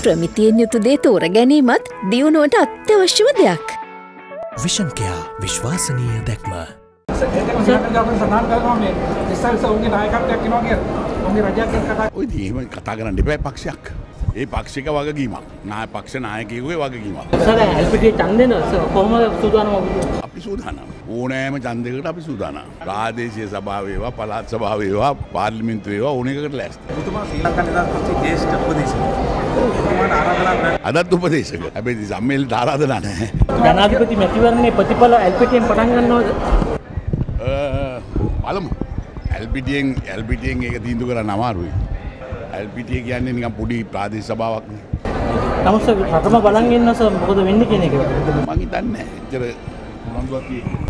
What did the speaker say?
ප්‍රමිතියෙන් යුතු දේ තෝර ගැනීමත් දියුණුවට අත්‍යවශ්‍යම දෙයක්. විෂන් කෙයා විශ්වාසනීය දැක්ම. ඔය එහෙම කතා කරන්න එපා පක්ෂයක්. ඒ පක්ෂික වගකීමක්. නාය පක්ෂ නායකයෙකුගේ වගකීමක්. සර් එල්පීටී ඡන්දෙන කොහොමද සූදානම? අපි සූදානම්. ඕනෑම ඡන්දයකට අපි සූදානම්. ප්‍රාදේශීය සභාව වේවා, පළාත් සභාව වේවා, පාර්ලිමේන්තු වේවා ඕන එකකට ලෑස්ති. ඔබතුමා ශ්‍රී ලංකා නිදහස් පක්ෂයේ ජ්‍යෙෂ්ඨ උපදේශක. ඔබතුමාට ආරාධනා කරා. අදත් උපදේශක. හැබැයි සම්මේලනයට ආරාධනා නැහැ. ජනාධිපති මැතිවරණයේ ප්‍රතිඵල එල්පීටීයෙන් පටන් ගන්නවද? බලමු. එල්පීටීයෙන් ඒක තීන්දුව කරන්න අමාරුයි. එල්පීටී කියන්නේ නිකන් පොඩි ප්‍රාදේශීය සභාවක් නේ. නමුත් රටම බලන් ඉන්න මොකද වෙන්නේ කියන එක. මම හිතන්නේ නැහැ. එච්චර උනන්දුවක්